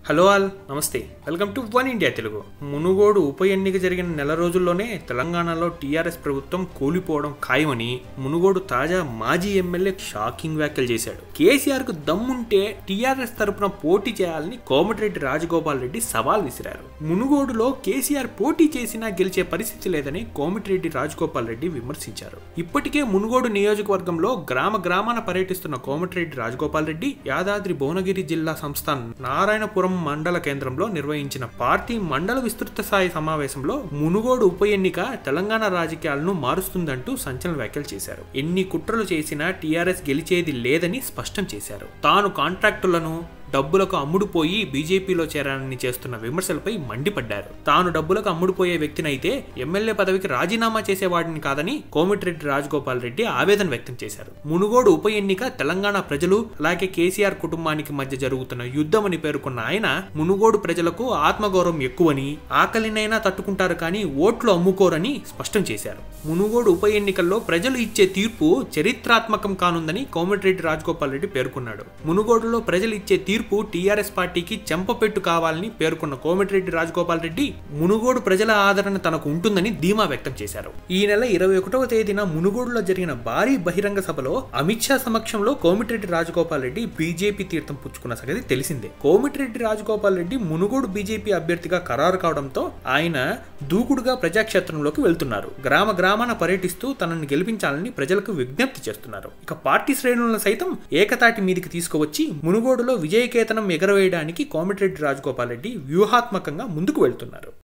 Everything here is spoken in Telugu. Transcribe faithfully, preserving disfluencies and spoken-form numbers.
హలో ఆల్ నమస్తే welcome to one India Telugu. Munugode ఉప ఎన్నిక జరిగిన నెల రోజుల్లోనే తెలంగాణలో టీఆర్ఎస్ ప్రభుత్వం కూలిపోవడం ఖాయమని మునుగోడు తాజా మాజీ ఎమ్మెల్యే షాకింగ్ వ్యాఖ్యలు చేశాడు. కేసీఆర్ కు దమ్ముంటే టీఆర్ఎస్ తరపున పోటీ చేయాలని కోమటిరెడ్డి రాజగోపాల్ రెడ్డి సవాల్ విసిరారు. మునుగోడులో కేసీఆర్ పోటీ చేసినా గెలిచే పరిస్థితి లేదని కోమటిరెడ్డి రాజగోపాల్ రెడ్డి విమర్శించారు. ఇప్పటికే మునుగోడు నియోజకవర్గంలో గ్రామ గ్రామాన పర్యటిస్తున్న కోమటిరెడ్డి రాజగోపాల్ రెడ్డి యాదాద్రి భువనగిరి జిల్లా సంస్థాన్ నారాయణపురం మండల కేంద్రంలో నిర్వహించిన పార్టీ మండల విస్తృత స్థాయి సమావేశంలో మునుగోడు ఉప ఎన్నిక తెలంగాణ రాజకీయాలను మారుస్తుందంటూ సంచలన వ్యాఖ్యలు చేశారు. ఎన్ని కుట్రలు చేసినా టీఆర్ఎస్ గెలిచేది లేదని స్పష్టం చేశారు. తాను కాంట్రాక్టులను డబ్బులకు అమ్ముడుపోయి బీజేపీలో చేరానని చేస్తున్న విమర్శలపై మండిపడ్డారు. తాను డబ్బులకు అమ్ముడుపోయే వ్యక్తినైతే ఎమ్మెల్యే పదవికి రాజీనామా చేసేవాడిని కాదని కోమటిరెడ్డి రాజగోపాల్ రెడ్డి ఆవేదన వ్యక్తం చేశారు. మునుగోడు ఉప ఎన్నిక తెలంగాణ ప్రజలు అలాగే కేసీఆర్ కుటుంబానికి మధ్య జరుగుతున్న యుద్ధమని పేర్కొన్న ఆయన మునుగోడు ప్రజలకు ఆత్మగౌరవం ఎక్కువని, ఆకలినైనా తట్టుకుంటారు కానీ ఓట్లు అమ్ముకోరని స్పష్టం చేశారు. మునుగోడు ఉప ఎన్నికల్లో ప్రజలు ఇచ్చే తీర్పు చరిత్రాత్మకం కానుందని కోమటిరెడ్డి రాజగోపాల్ రెడ్డి పేర్కొన్నాడు. మునుగోడులో ప్రజలు ఇచ్చే తీర్పు టీఆర్ఎస్ పార్టీకి చెంపపెట్టు కావాలని పేర్కొన్న కోమటిరెడ్డి రాజగోపాల్ రెడ్డి మునుగోడు ప్రజల ఆదరణ తనకు ఉంటుందని ధీమా వ్యక్తం చేశారు. ఈ నెల ఇరవై ఒకటవ తేదీన మునుగోడులో జరిగిన భారీ బహిరంగ సభలో అమిత్ షా సమక్షంలో కోమటిరెడ్డి రాజగోపాల్ రెడ్డి బీజేపీ తీర్థం పుచ్చుకున్న సంగతి తెలిసిందే. కోమటిరెడ్డి రాజగోపాల్ రెడ్డి మునుగోడు బీజేపీ అభ్యర్థిగా ఖరారు కావడంతో ఆయన దూకుడుగా ప్రజాక్షేత్రంలోకి వెళ్తున్నారు. గ్రామ గ్రామాన పర్యటిస్తూ తనను గెలిపించాలని ప్రజలకు విజ్ఞప్తి చేస్తున్నారు. ఇక పార్టీ శ్రేణులను సైతం ఏకతాటి మీదికి తీసుకువచ్చి మునుగోడులో విజయ కేతనం ఎగరవేయడానికి కోమటిరెడ్డి రాజగోపాల్ రెడ్డి వ్యూహాత్మకంగా ముందుకు వెళ్తున్నారు.